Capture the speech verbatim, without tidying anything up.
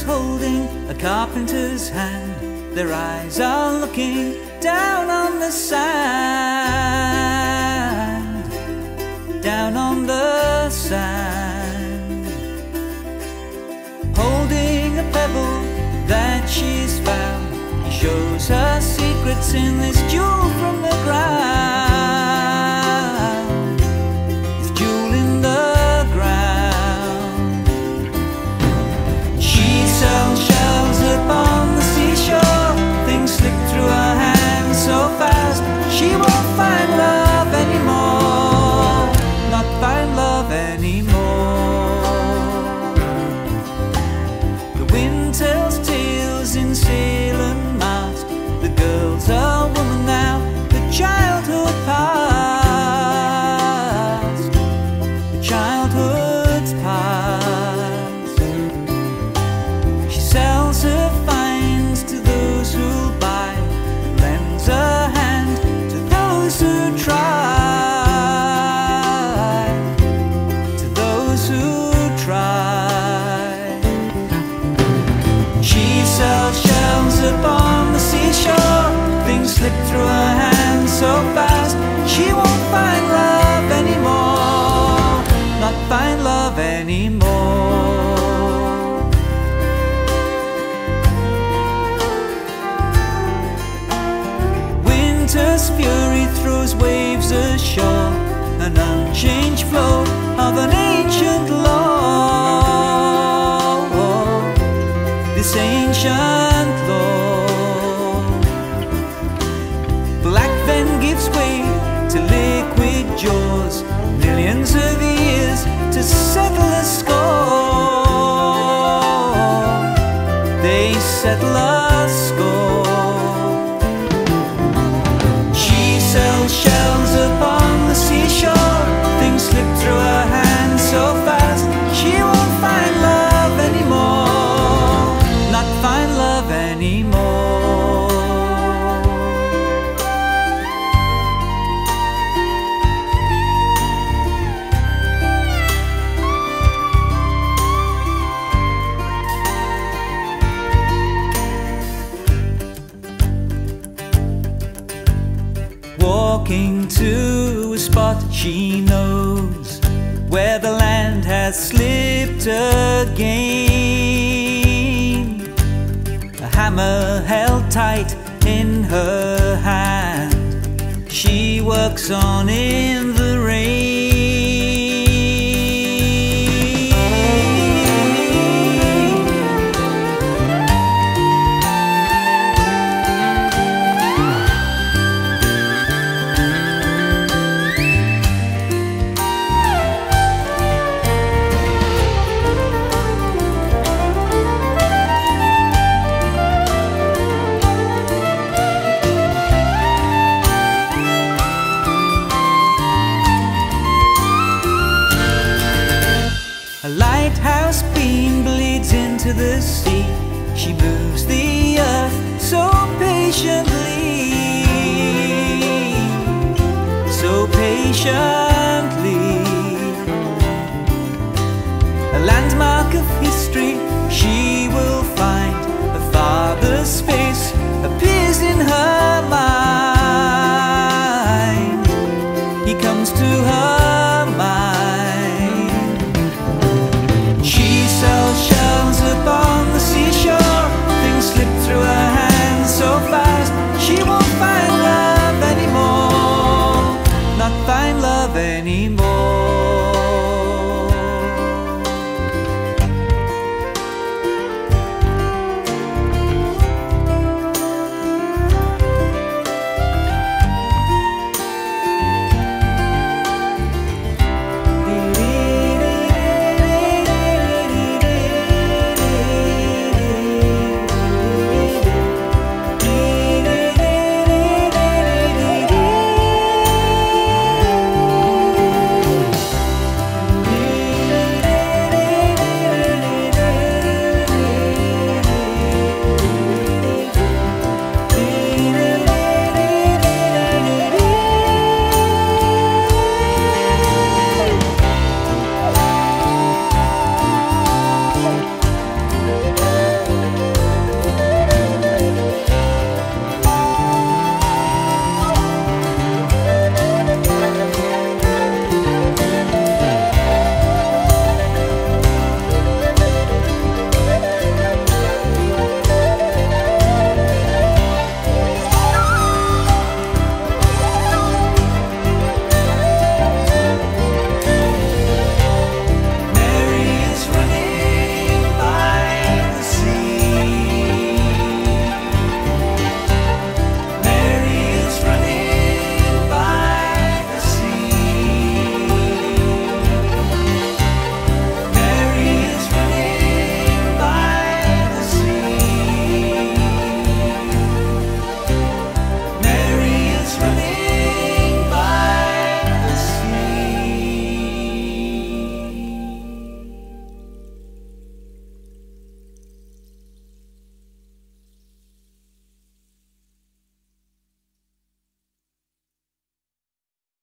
holding a carpenter's hand. Their eyes are looking down on the sand, down on the sand. Holding a pebble that she's found, he shows her secrets in this jewel from the ground, this jewel in the ground. She sells shells upon the seashore, things slip through her hands so fast, she won't find love anymore, not find love anymore. The wind tells tales in sail and mast, the girl's a woman now, the childhood past, the childhood's past. She sells her finds to those who'll buy, lends a hand to those who try, to those who try. She sells shells upon the seashore, things slip through her hands so fast, she won't find love anymore, not find love anymore. Winter's fury throws waves ashore, an unchanged flow of an ancient law, this ancient law. Black then gives way to liquid jaws, millions of years to settle a score, they settle a score. She sells shells upon the seashore, things slip through her hands so fast, she won't find love anymore, not find love anymore. Walking to a spot she knows, where the land has slipped again, a hammer held tight in her hand, she works on in the rain. A lighthouse beam bleeds into the sea, she moves the earth so patiently, so patiently.